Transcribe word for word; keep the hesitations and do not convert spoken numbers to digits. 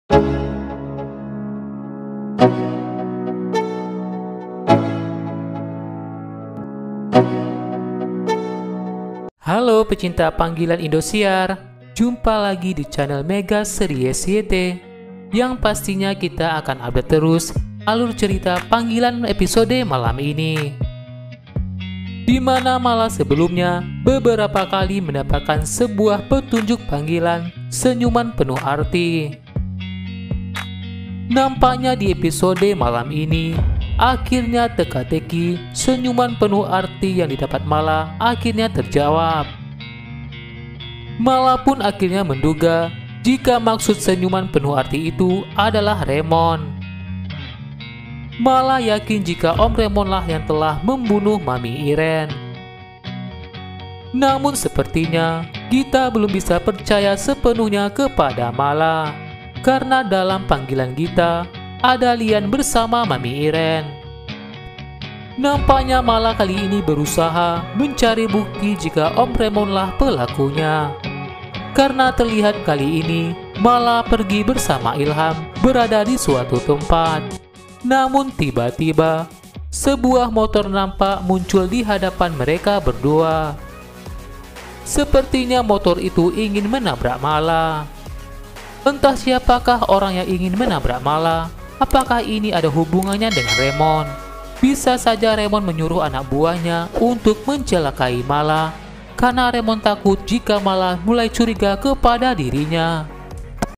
Halo pecinta panggilan Indosiar, jumpa lagi di channel Mega Series Y T, yang pastinya kita akan update terus alur cerita panggilan episode malam ini. Di mana malah sebelumnya beberapa kali mendapatkan sebuah petunjuk panggilan senyuman penuh arti. Nampaknya di episode malam ini, akhirnya teka-teki senyuman penuh arti yang didapat Mala akhirnya terjawab. Mala pun akhirnya menduga jika maksud senyuman penuh arti itu adalah Raymond. Mala yakin jika Om Raymond lah yang telah membunuh Mami Iren. Namun sepertinya kita belum bisa percaya sepenuhnya kepada Mala, karena dalam panggilan kita ada Lian bersama Mami Iren. Nampaknya Mala kali ini berusaha mencari bukti jika Om Raymond lah pelakunya, karena terlihat kali ini Mala pergi bersama Ilham berada di suatu tempat. Namun tiba-tiba sebuah motor nampak muncul di hadapan mereka berdua. Sepertinya motor itu ingin menabrak Mala. Entah siapakah orang yang ingin menabrak Mala. Apakah ini ada hubungannya dengan Raymond? Bisa saja Raymond menyuruh anak buahnya untuk mencelakai Mala, karena Raymond takut jika Mala mulai curiga kepada dirinya.